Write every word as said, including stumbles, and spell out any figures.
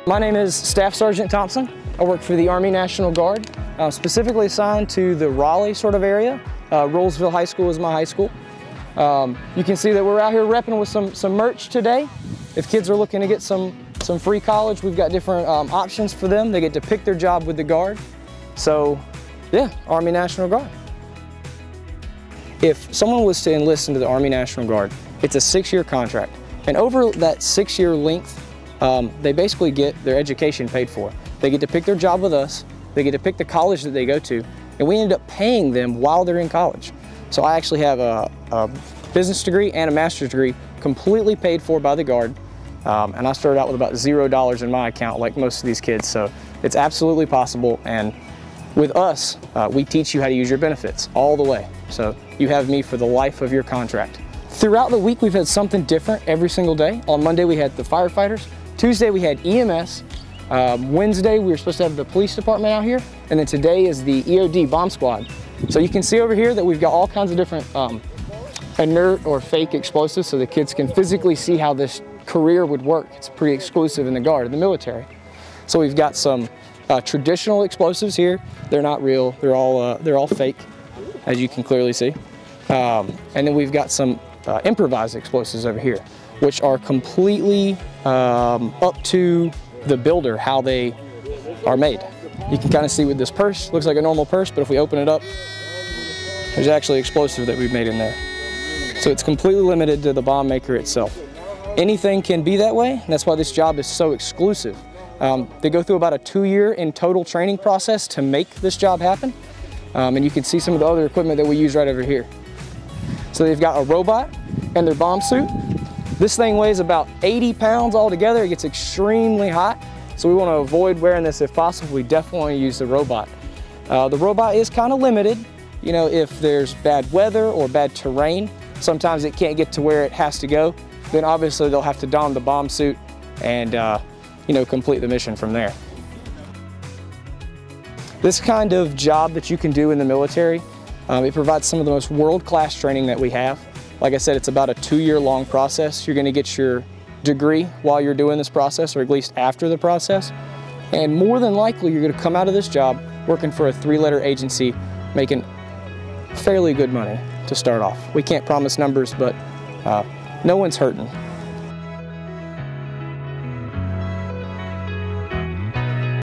My name is Staff Sergeant Thompson. I work for the Army National Guard, uh, specifically assigned to the Raleigh sort of area. Uh, Rolesville High School is my high school. Um, you can see that we're out here repping with some, some merch today. If kids are looking to get some, some free college, we've got different um, options for them. They get to pick their job with the Guard. So yeah, Army National Guard. If someone was to enlist into the Army National Guard, it's a six-year contract. And over that six-year length, um, they basically get their education paid for. They get to pick their job with us, they get to pick the college that they go to, and we end up paying them while they're in college. So I actually have a, a business degree and a master's degree completely paid for by the Guard. Um, and I started out with about zero dollars in my account like most of these kids. So it's absolutely possible. And with us, uh, we teach you how to use your benefits all the way. So you have me for the life of your contract. Throughout the week, we've had something different every single day. On Monday, we had the firefighters. Tuesday, we had E M S. Um, Wednesday, we were supposed to have the police department out here. And then today is the E O D bomb squad. So you can see over here that we've got all kinds of different um, inert or fake explosives so the kids can physically see how this career would work. It's pretty exclusive in the Guard, in the military. So we've got some uh, traditional explosives here. They're not real, they're all, uh, they're all fake, as you can clearly see. Um, and then we've got some uh, improvised explosives over here, which are completely um, up to the builder, how they are made. You can kind of see with this purse, looks like a normal purse, but if we open it up, there's actually explosive that we've made in there. So it's completely limited to the bomb maker itself. Anything can be that way, and that's why this job is so exclusive. Um, they go through about a two-year in total training process to make this job happen. Um, and you can see some of the other equipment that we use right over here. So they've got a robot and their bomb suit. This thing weighs about eighty pounds altogether. It gets extremely hot. So we want to avoid wearing this if possible. We definitely want to use the robot. Uh, the robot is kind of limited. You know, if there's bad weather or bad terrain, sometimes it can't get to where it has to go. Then obviously they'll have to don the bomb suit and uh, you know, complete the mission from there. This kind of job that you can do in the military, um, it provides some of the most world-class training that we have. Like I said, it's about a two-year long process. You're going to get your degree while you're doing this process, or at least after the process. And more than likely, you're going to come out of this job working for a three-letter agency, making fairly good money to start off. We can't promise numbers, but uh, no one's hurting.